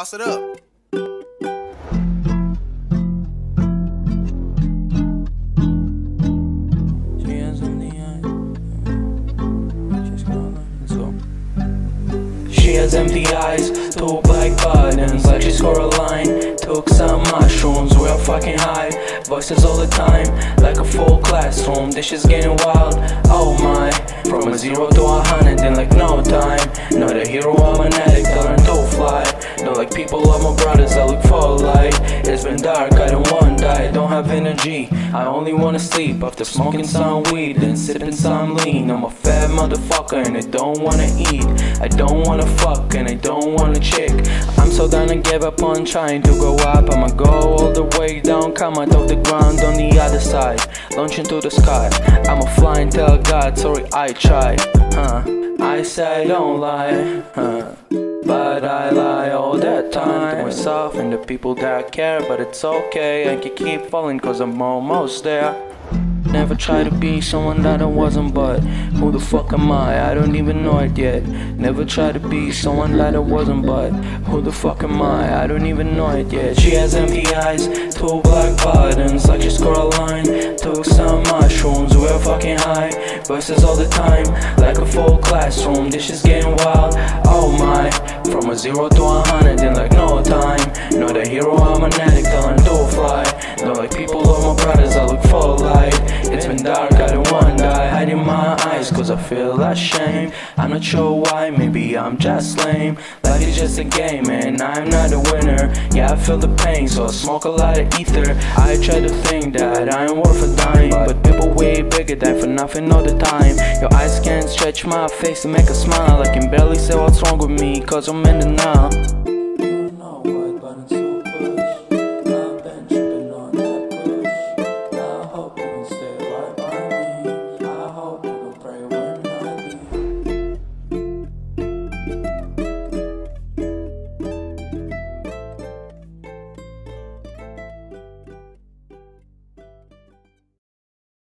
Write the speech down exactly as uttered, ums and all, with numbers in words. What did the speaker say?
Toss it up. She has empty eyes, two black buttons, like she scored a line. Took some mushrooms, real fucking high. Voices all the time, like a full classroom. This shit's getting wild, oh my. From a zero to a hundred in like no time. Not a hero, I'm an addict, I learned to fly. Don't like people, love my brothers, I look for light. It's been dark, I don't wanna die, don't have energy. I only wanna sleep after smoking some weed and sipping some lean. I'm a fat motherfucker and I don't wanna eat. I don't wanna fuck and I don't wanna chick. I'm so done and give up on trying to go up. I'ma go all the way down, come out of the ground on the other side, launch into the sky. I'ma fly and tell God, sorry I tried, huh? I say I don't lie, huh? But I lie all the time to myself and the people that care. But it's okay, I can keep falling cause I'm almost there. Never try to be someone that I wasn't, but who the fuck am I? I don't even know it yet. Never try to be someone that I wasn't, but who the fuck am I? I don't even know it yet. She has empty eyes, two black buttons, like she scored a line. Took some mushrooms, we're fucking high. Voices all the time, like a full classroom. This shit's getting wild, oh my. From a zero to a hundred in like no time. Not a hero, I'm an addict, I learned to fly. Don't like people, love my brothers, I look for light. It's been dark, I don't wanna die, hiding my eyes cause I feel ashamed. I'm not sure why, maybe I'm just lame. Life is just a game and I'm not a winner. Yeah, I feel the pain, so I smoke a lot of ether. I try to think that I am worth a dime, but people way bigger than for nothing all the time. Your eyes can't stretch my face to make a smile. I can barely say what's wrong with me cause I'm in the now.